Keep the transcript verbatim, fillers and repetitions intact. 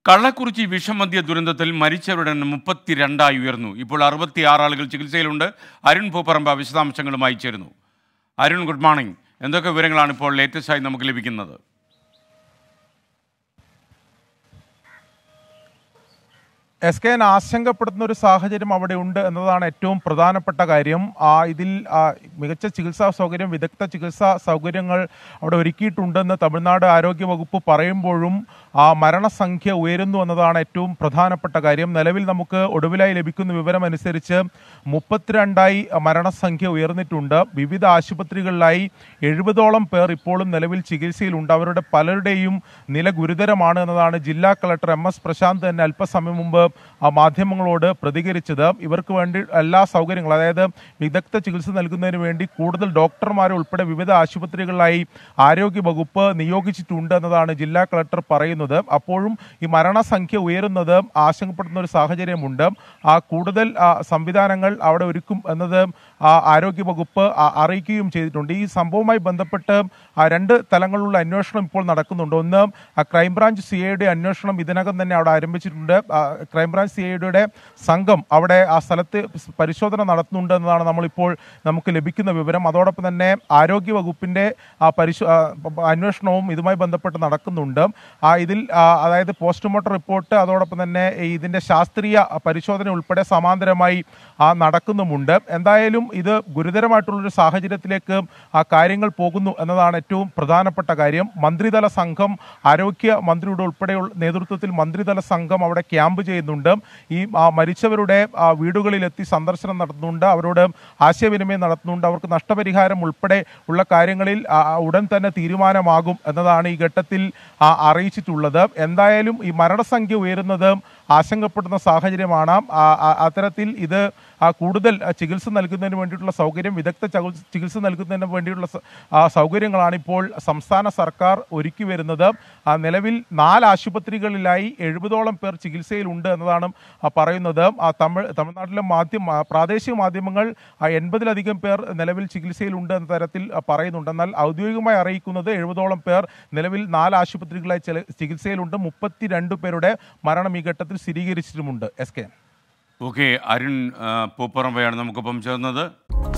കള്ളക്കുറിച്ചി വിഷമദ്യ ദുരന്തത്തിൽ മരിച്ചവരുടെ എണ്ണം മുപ്പത്തിരണ്ടായി ഉയർന്നു. ഇപ്പോൾ അറുപത്തിയാറ് ആളുകൾ ചികിത്സയിലുണ്ട്. അരുൺ പൂപ്പറമ്പ വിശദാംശങ്ങളുമായി ചേരുന്നു. Arun, good morning. എന്തൊക്കെ വിവരങ്ങളാണ് ഇപ്പോൾ ലേറ്റസ്റ്റ് ആയി നമുക്ക് ലഭിക്കുന്നത്? എസ് കെ എൻ ആശങ്കപ്പെടുത്തുന്ന ഒരു സാഹചര്യം അവിടെ ഉണ്ട് എന്നതാണ് ഏറ്റവും പ്രധാനപ്പെട്ട കാര്യം. ഇതിൽ മികച്ച ചികിത്സാ സൗകര്യം, വിദഗ്ധ ചികിത്സാ സൗകര്യങ്ങൾ അവിടെ ഒരുക്കിയിട്ടുണ്ടെന്ന് തമിഴ്നാട് ആരോഗ്യ വകുപ്പ് പറയുമ്പോഴും ആ മരണസംഖ്യ ഉയരുന്നു എന്നതാണ് ഏറ്റവും പ്രധാനപ്പെട്ട കാര്യം. നിലവിൽ നമുക്ക് ഒടുവിലായി ലഭിക്കുന്ന വിവരമനുസരിച്ച് മുപ്പത്തിരണ്ടായി മരണസംഖ്യ ഉയർന്നിട്ടുണ്ട്. വിവിധ ആശുപത്രികളിലായി എഴുപതോളം പേർ ഇപ്പോഴും നിലവിൽ ചികിത്സയിലുണ്ട്. അവരുടെ പലരുടെയും നില ഗുരുതരമാണ് എന്നതാണ് ജില്ലാ കളക്ടർ എം എസ് പ്രശാന്ത് തന്നെ അല്പസമയം മുമ്പ് മാധ്യമങ്ങളോട് പ്രതികരിച്ചത്. ഇവർക്ക് വേണ്ടി എല്ലാ സൗകര്യങ്ങളും, അതായത് വിദഗ്ധ ചികിത്സ നൽകുന്നതിന് വേണ്ടി കൂടുതൽ ഡോക്ടർമാരെ ഉൾപ്പെടെ വിവിധ ആശുപത്രികളിലായി ആരോഗ്യ വകുപ്പ് നിയോഗിച്ചിട്ടുണ്ട് എന്നതാണ് ജില്ലാ കളക്ടർ പറയുന്നത്. അപ്പോഴും ഈ മരണസംഖ്യ ഉയരുന്നത് ആശങ്കപ്പെടുന്ന ഒരു സാഹചര്യമുണ്ട്. ആ കൂടുതൽ സംവിധാനങ്ങൾ അവിടെ ഒരുക്കും എന്നത് ആരോഗ്യ വകുപ്പ് അറിയിക്കുകയും ചെയ്തിട്ടുണ്ട്. ഈ സംഭവവുമായി ബന്ധപ്പെട്ട് രണ്ട് തലങ്ങളിലുള്ള അന്വേഷണം ഇപ്പോൾ നടക്കുന്നുണ്ട്. ഒന്ന്, ക്രൈംബ്രാഞ്ച് സി ഐയുടെ അന്വേഷണം ഇതിനകം തന്നെ അവിടെ ആരംഭിച്ചിട്ടുണ്ട്. ക്രൈംബ്രാഞ്ച് സി ഐയുടെ സംഘം അവിടെ ആ സ്ഥലത്ത് പരിശോധന നടത്തുന്നുണ്ട് എന്നതാണ് നമ്മളിപ്പോൾ നമുക്ക് ലഭിക്കുന്ന വിവരം. അതോടൊപ്പം തന്നെ ആരോഗ്യ വകുപ്പിന്റെ പരിശോ അന്വേഷണവും ഇതുമായി ബന്ധപ്പെട്ട് നടക്കുന്നുണ്ട്. ആ ഇതിൽ അതായത് പോസ്റ്റ്മോർട്ടം റിപ്പോർട്ട്, അതോടൊപ്പം തന്നെ ഇതിന്റെ ശാസ്ത്രീയ പരിശോധന ഉൾപ്പെടെ സമാന്തരമായി ആ നടക്കുന്നുമുണ്ട്. എന്തായാലും ഇത് ഗുരുതരമായിട്ടുള്ളൊരു സാഹചര്യത്തിലേക്ക് ആ കാര്യങ്ങൾ പോകുന്നു എന്നതാണ് ഏറ്റവും പ്രധാനപ്പെട്ട കാര്യം. മന്ത്രിതല സംഘം, ആരോഗ്യ മന്ത്രിയുടെ ഉൾപ്പെടെയുള്ള നേതൃത്വത്തിൽ മന്ത്രിതല സംഘം അവിടെ ക്യാമ്പ് ചെയ്യുന്നുണ്ട്. ഈ മരിച്ചവരുടെ വീടുകളിലെത്തി സന്ദർശനം നടത്തുന്നുണ്ട്, അവരോട് ആശയവിനിമയം നടത്തുന്നുണ്ട്. അവർക്ക് നഷ്ടപരിഹാരം ഉൾപ്പെടെ ഉള്ള കാര്യങ്ങളിൽ ഉടൻ തന്നെ തീരുമാനമാകും എന്നതാണ് ഈ ഘട്ടത്തിൽ അറിയിച്ചിട്ടുള്ളത്. എന്തായാലും ഈ മരണസംഖ്യ ഉയരുന്നത് ആശങ്കപ്പെടുന്ന സാഹചര്യമാണ്. അത്തരത്തിൽ ഇത് കൂടുതൽ ചികിത്സ നൽകുന്നതിന് വേണ്ടിയിട്ടുള്ള സൗകര്യം, വിദഗ്ധ ചികിത്സ നൽകുന്നതിന് വേണ്ടിയിട്ടുള്ള സൗകര്യങ്ങളാണ് ഇപ്പോൾ സംസ്ഥാന സർക്കാർ ഒരുക്കി വരുന്നത്. നിലവിൽ നാല് ആശുപത്രികളിലായി എഴുപതോളം പേർ ചികിത്സയിലുണ്ട് എന്നതാണ് പറയുന്നത്. തമിഴ് തമിഴ്നാട്ടിലെ മാധ്യമ പ്രാദേശിക മാധ്യമങ്ങൾ എൺപതിലധികം പേർ നിലവിൽ ചികിത്സയിലുണ്ട് എന്ന തരത്തിൽ പറയുന്നുണ്ട്. എന്നാൽ ഔദ്യോഗികമായി അറിയിക്കുന്നത് എഴുപതോളം പേർ നിലവിൽ നാല് ആശുപത്രികളായി ചികിത്സയിലുണ്ട്. മുപ്പത്തിരണ്ട് പേരുടെ മരണം ഈ ഘട്ടത്തിൽ സ്ഥിരീകരിച്ചിട്ടുമുണ്ട്. എസ് കെ ഓക്കെ, അരുൺ പൂപ്പറമ്പയാണ് നമുക്കൊപ്പം ചേർന്നത്.